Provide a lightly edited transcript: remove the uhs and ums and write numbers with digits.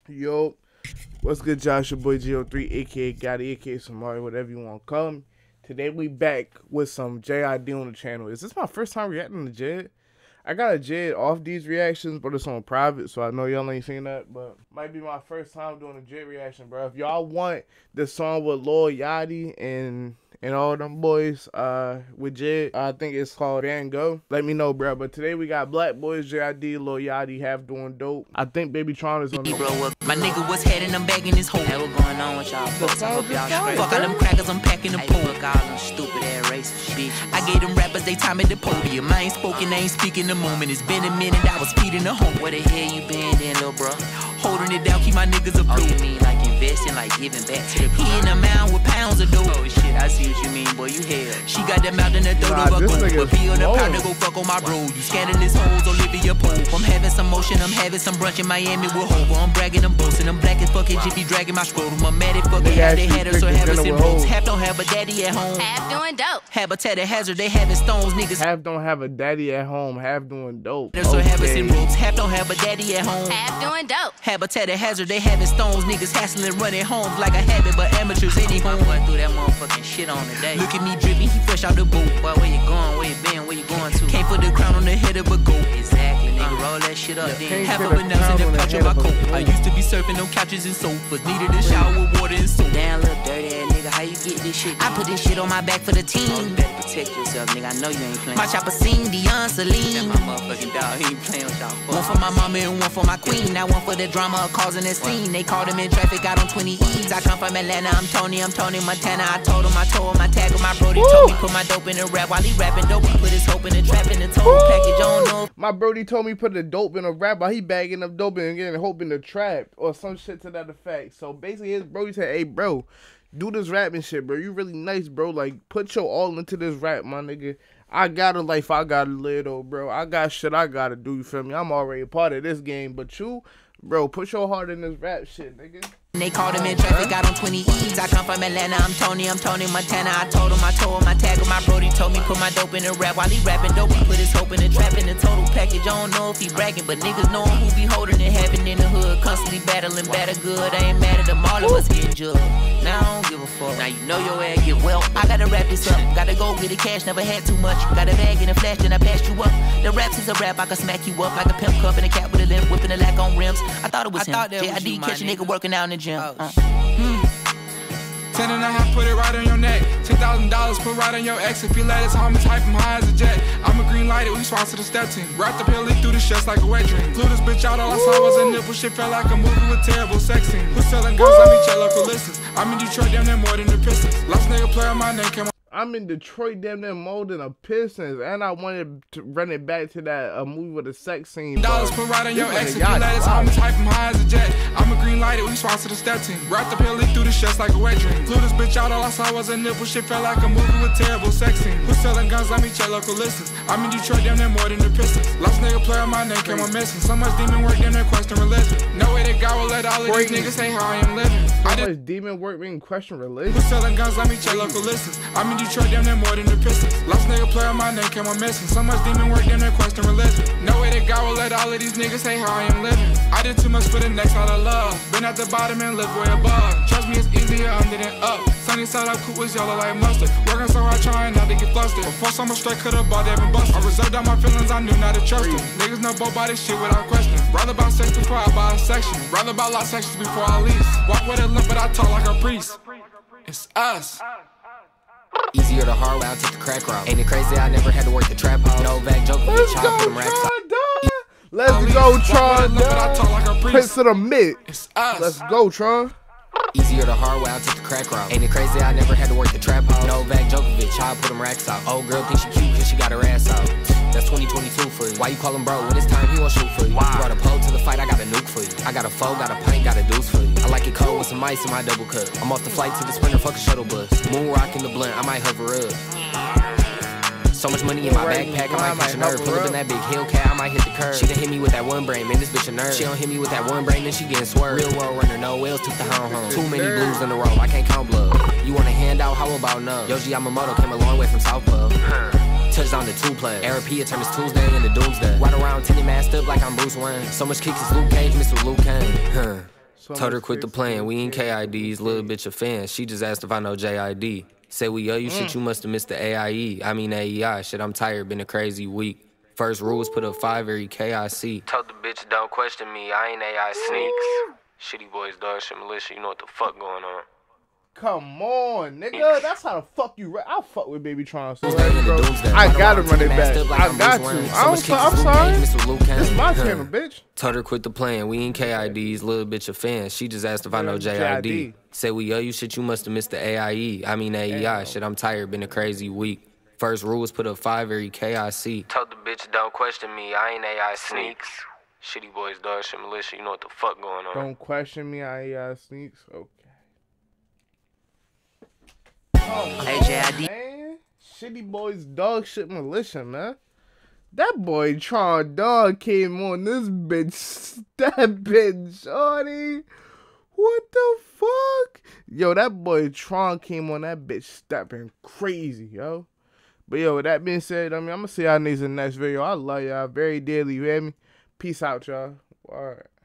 Yo, what's good, Josh? Your boy G03, aka Gotti, aka Samari, whatever you want to call me. Today we back with some JID on the channel. Is this my first time reacting to Jid? I got a Jid off these reactions, but it's on private, so I know y'all ain't seen that, but might be my first time doing a Jid reaction, bro. If y'all want the song with Lil Yachty and all them boys with Jid, I think it's called Van Gogh, let me know, bro. But today we got Black Boys, JID, Lil Yachty, Half Doing Dope. I think Baby Tron is on the My nigga was heading, I'm bagging his hole. Hey, what going on with y'all folks? I hope y'all straight. Fuck all them crackers, I'm packing the pool. Fuck all them stupid ass racist bitch. I gave them rappers they time at the podium. I ain't spoken, I ain't speaking the moment. It's been a minute, I was feeding the home. Where the hell you been then, little bro? Holding it down, keep my niggas afloat. Oh, you mean like investing, like giving back to the people? He in a mound with pounds of dough. Oh shit, I see what you mean, boy, you hell. She got them out in the throat of a gold. But be on the pound to go fuck on my bro. You scandalous hoes, Olivia Pope. I'm having some motion, I'm having some brunch in Miami with Hova. I'm bragging, I'm boasting, I'm black as fucking Jiffy dragging my scrotum. I'm mad at fucking how they had her, so have us in ropes. Half don't have a daddy at home. Half doing dope. Habitat hazard, they having stones, niggas. Half don't have a daddy at home, half doing dope. So have us in ropes. Half don't have a daddy at home. Half doing dope. Habitat hazard, they having stones, niggas hassling, running homes like a habit, but amateurs any home. Boy, threw that motherfucking shit on today. Look at me dripping, he fresh out the boat. Boy, where you going? Where you been? Where you going to? Can't put the crown on the head of a goat. Exactly, nigga, roll that shit up then. Half of a ounce in the pouch of my coat. I used to be surfing on couches and sofas, needed a shower with water and soap. Damn, little dirty ass nigga, how you get this shit? I put this shit on my back for the team. Oh, you better protect yourself, nigga. I know you ain't playing. My chopper sing Deion Celine. That's my motherfucking dog. He ain't playing with y'all. One for my mama and one for my queen. Now one for the drama of causing a scene. They called him in traffic out on 20 E's. I come from Atlanta. I'm Tony Montana. I told him I told him I tag with my brody. Told me put my dope in the rap while he rapping dope. He put his hope in the trap in the total package. I don't know. My brody told me put the dope in a rap while he bagging up dope and getting hope in the trap or some shit to that effect. So basically his brody said, hey bro, do this rapping shit, bro. You really nice, bro. Like, put your all into this rap, my nigga. I got a life I gotta live, though, bro. I got shit I gotta do, you feel me? I'm already a part of this game, but you, bro, put your heart in this rap shit, nigga. They called him in traffic out on 20 E's. I come from Atlanta, I'm Tony Montana. I told him I tag with my brody. Told me put my dope in the rap while he rapping dope. He put his hope in the trap in the total package. I don't know if he bragging, but niggas know who be holding it, having in the hood. Constantly battling, batter good. I ain't mad at them, all of us getting jugged. Now I don't give a fuck. Now you know your ass get well. I gotta wrap this up. Gotta go get the cash, never had too much. Got a bag in a flash, then I passed you up. The raps is a rap, I can smack you up like a pimp cup and a cat with a limp, whipping the lack on rims. I thought it was him. JID catch a nigga working out in the gym. 10 and a half, put it right on your neck. $10,000, put right on your ex. If you let us, I'm type him high as a jet. I'm a green light, we sponsor the step team. Wrapped up here, leak through the chest like a wet dream. Blew this bitch out, all I saw was a nipple. Shit felt like a movie with terrible sex scene. Who's selling guns? Let me check local listings. I'm in Detroit, damn near more than the Pistons. Last nigga play on my name, came on. I'm in Detroit, damn near more than a Pistons, and I wanted to run it back to that movie with a sex scene. Dollars put right on your ex. If you let us, I'm type him high as a jet. I'm a green light, we sponsor the step team. Wrapped up here, leak through the chest like a wet dream. Blew this bitch out, all I saw was a nipple. Shit felt like a movie with terrible sex scene. Who's selling guns? Let me check local listings. I'm in Detroit, damn near more than the Pistons. Last nigga play on my name, came on missing. So much demon work, damn near question religion. No way that God will let all of these niggas say how I am living. So much demon work being question religion. Who's selling guns? Let me check local listings. I'm in Detroit, damn near more than the Pistons. Last nigga play on my name, came on missing. So much demon work, damn near question religion. No way that God will let all of these niggas say how I am living. I did too much for the next out of love. Been at the bottom and live way above. Trust me, it's easier under than up. Sunny side up, cool was yellow like mustard. Working so hard, trying not to get flustered. Before summer straight, could've bought Devin Buster. I reserved all my feelings, I knew not to trust them. Niggas know both by this shit without question. Rather about sex before I buy a section. Rather about lot sections before I lease. Walk with a limp, but I talk like a priest. It's us. Easier the hard way, I'll take the crack route. Ain't it crazy, I never had to work the trap house. Novak Djokovic, I put him racks out. Let's go, Tron. Prince of the Mid. Let's go, Tron. Easier the hard way, I'll take the crack route. Ain't it crazy, I never had to work the trap house. Novak Djokovic, I put him racks out. Old girl think she cute cause she got her ass out. That's 2022 for you. Why you call him bro? When it's time, he won't shoot for you. Wow. Brought a pole to the fight, I got a nuke for you. I got a foe, got a pint, got a deuce for you. I like it cold with some ice in my double cup. I'm off the flight to the Sprinter, fuck a shuttle bus. Moon rockin' the blunt, I might hover up. So much money in my backpack, I might catch a nerve. Pull up in that big Hellcat, I might hit the curb. She done hit me with that one brain, man, this bitch a nerd. She don't hit me with that one brain, then she getting swerved. Real world runner, no whales, took the hound home. Too many blues in a row, I can't count blood. You want a handout, how about none? Yoji Yamamoto came a long way from South Pub. Touchdown to 2 play. Arapia turned his Tuesday into Doomsday. Ride around tinny masked up like I'm Bruce Wayne. So much kicks is Luke Cage, Mr. Luke Kane. Told her quit the plan, we ain't KIDs, little bitch a fan. She just asked if I know JID. Say we owe you shit, you must have missed the AIE. I mean AEI, shit, I'm tired, been a crazy week. First rule was put up 5 every KIC. Told the bitch don't question me, I ain't AI sneaks. Shitty boys, dog shit militia, you know what the fuck going on. Come on, nigga. That's how the fuck you I'll fuck with Baby Tron. So I gotta run it back. I got to. I'm sorry. It's my channel, bitch. Told her quit the plan. We ain't KIDs, little bitch a fan. She just asked if I know JID. Say we owe you shit, you must have missed the AIE. I mean AEI. Shit, I'm tired, been a crazy week. First rule was put up 5 every KIC. Told the bitch don't question me, I ain't AI sneaks. Shitty boys, dog shit militia, you know what the fuck going on. Don't question me, I sneaks. Okay. Oh, man. Shitty boys, dog shit militia, man. That boy Tron Dog came on this bitch stepping, shorty. What the fuck? Yo, that boy Tron came on that bitch stepping crazy, yo. But yo, with that being said, I mean, I'm gonna see y'all niggas in the next video. I love y'all very dearly, you hear me? Peace out, y'all. All right.